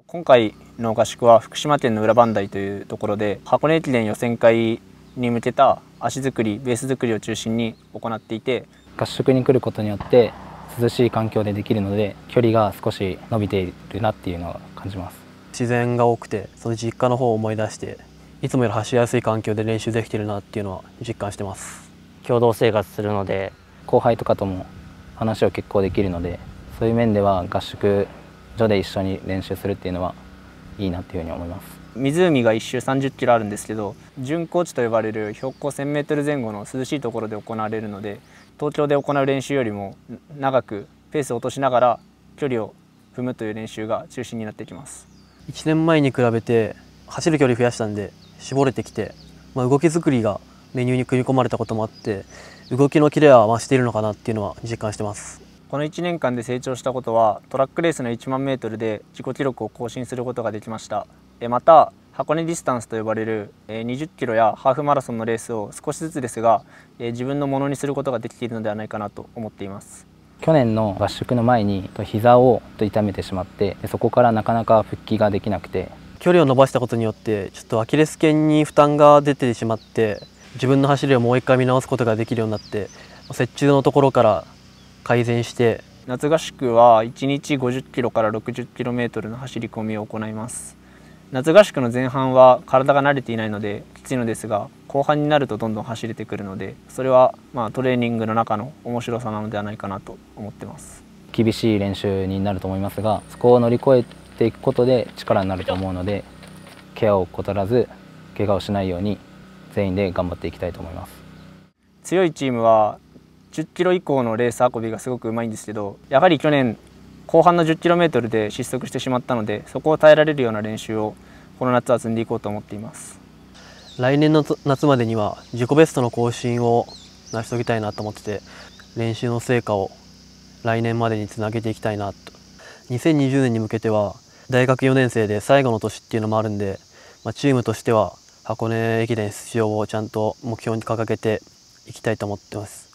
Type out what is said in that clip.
今回の合宿は福島県の裏磐梯というところで箱根駅伝予選会に向けた足作り、ベース作りを中心に行っていて、 合宿に来ることによって涼しい環境でできるので距離が少し伸びているなっていうのを感じます。 自然が多くてその実家の方を思い出していつもより走りやすい環境で練習できてるなっていうのは実感してます。 共同生活するので後輩とかとも話を結構できるので、そういう面では合宿所で一緒に練習するっていうのはいいなっていうふうに思います。 湖が1周30キロあるんですけど、準高地と呼ばれる標高1000メートル前後の涼しいところで行われるので、東京で行う練習よりも長くペースを落としながら距離を踏むという練習が中心になってきます。 1年前に比べて走る距離増やしたんで絞れてきて、動き作りがメニューに組み込まれたこともあって動きのキレは増しているのかなっていうのは実感してます。 この1年間で成長したことは、トラックレースの1万メートルで自己記録を更新することができました。また箱根ディスタンスと呼ばれる20キロやハーフマラソンのレースを少しずつですが自分のものにすることができているのではないかなと思っています。 去年の合宿の前に膝を痛めてしまって、そこからなかなか復帰ができなくて、 距離を伸ばしたことによってちょっとアキレス腱に負担が出てしまって自分の走りをもう一回見直すことができるようになって、雪中のところから改善して、 夏合宿は1日50キロから60キロメートルの走り込みを行います。夏合宿の前半は体が慣れていないのできついのですが、後半になるとどんどん走れてくるので、それはトレーニングの中の面白さなのではないかなと思ってます。 厳しい練習になると思いますが、そこを乗り越えていくことで力になると思うので、ケアを怠らず怪我をしないように全員で頑張っていきたいと思います。 強いチームは10キロ以降のレース運びがすごくうまいんですけど、やはり去年後半の10キロメートルで失速してしまったので、そこを耐えられるような練習をこの夏は積んでいこうと思っています。 来年の夏までには自己ベストの更新を成し遂げたいなと思ってて、練習の成果を来年までにつなげていきたいなと。2020年に向けては大学4年生で最後の年っていうのもあるんで、チームとしては箱根駅伝出場をちゃんと目標に掲げていきたいと思ってます。